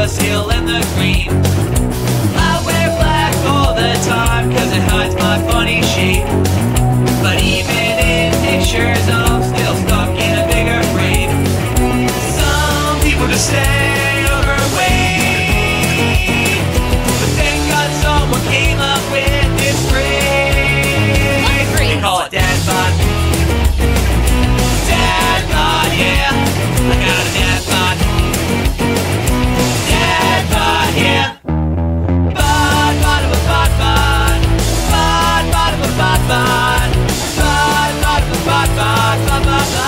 the steel and the green. I wear black all the time, cause it hides my funny shape. But even in pictures, I'm still stuck in a bigger frame. Some people just stay overweight, but thank God someone came up with this phrase. They call it dad bod. Dad bod, yeah. I got a dad bod. Dad bod, yeah. Bod, bod, bod, bod, bod. Bod, bod, bod, bod, bod. Bod, bod, bod, bod, bod, bod, bod, bod.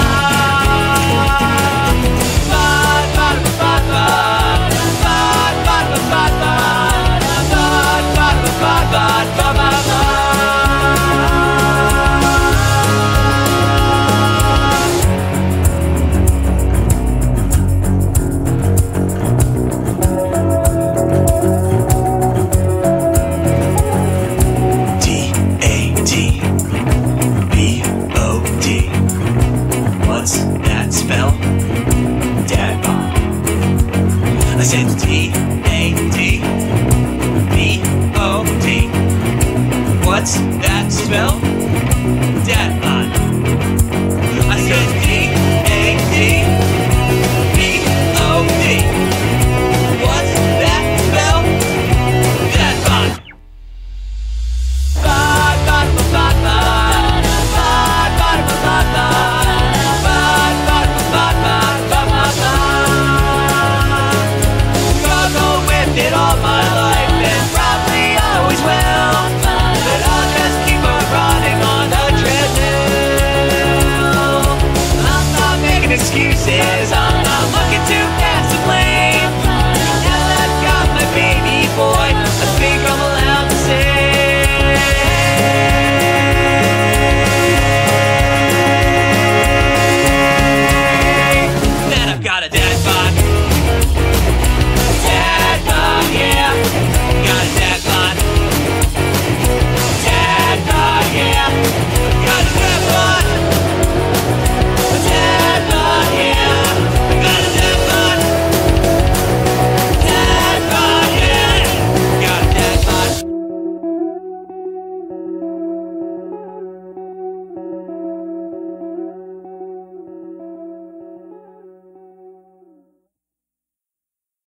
What's that spell? Dad bod. I said D-A-D-B-O-D. What's that spell? Dad bod. I said D-A-D-B-O-D. What's that spell? Dad bod. Bod, bod, bod, bod, bod. Bod, bod, bod, bod, bod. It all